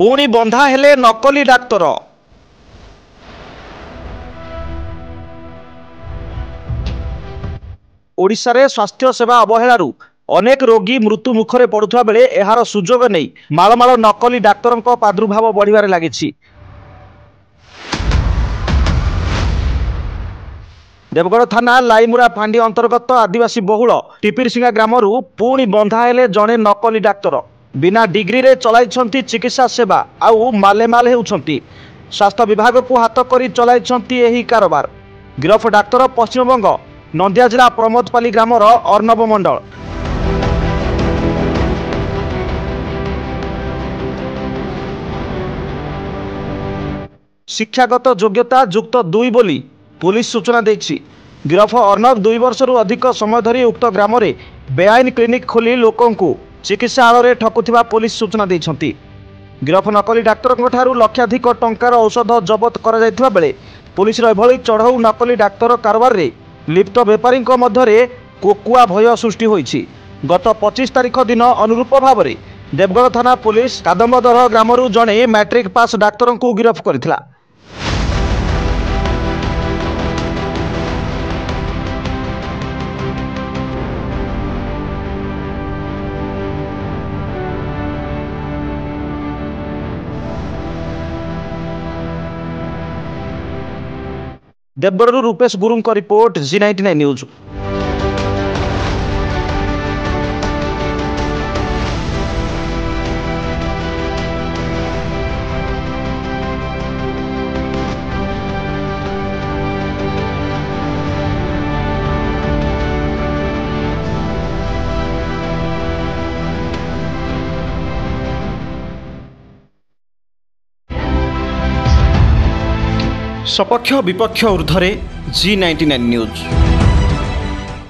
पुणी बंधा हेले नकली डाक्तर। ओडिशा रे स्वास्थ्य सेवा अवहेलारू अनेक रोगी मृत्यु मुखरे पड़ुवा बेले एहार सुजोग नहीं मालमाल नकली डाक्तरंक प्रादुर्भाव बढ़िबारे लागिछि। देवगढ़ थाना लाइमुरा फांडी अंतर्गत आदिवासी बहुल टिपिरसिंगा ग्रामरू पुणी बंधा हेले जड़े नकली डाक्तर बिना डिग्री रे चलाइछंती चिकित्सा सेवा आउ मालेमाल हेउछंती। स्वास्थ्य विभाग को हाथ करी चलाइछंती एही कारोबार। गिरफ डाक्तर पश्चिमबंग नंदिया जिला प्रमोदपाली ग्रामर अर्णव मंडल। शिक्षागत योग्यता युक्त 2 बोली पुलिस सूचना देछि। गिरफ अर्णव 2 वर्ष अधिक समय धरी उक्त ग्राम में बेआईन क्लिनिक खोली लोकंकु चिकित्सा आड़े ठकुथिबा पुलिस सूचना देइछंती। गिरफ नकली डाक्तर ठारू लक्षाधिक टंकार औषध जबत करा जायथिबा बेले पुलिस एभली चढ़ऊ नकली डाक्तर कारबार रे लिप्त बेपारी मध्य कोकुआ भय सृष्टि होइछि। गत 25 तारिख दिन अनुरूप भाव में देवगढ़ थाना पुलिस कादम्बदर ग्रामरू जड़े मैट्रिक पास डाक्तर को गिरफ करथिला। देवगढ़ रूपेश गुरुंग का रिपोर्ट G99 न्यूज। सपक्ष विपक्ष ऊर्ध्वे G99 न्यूज।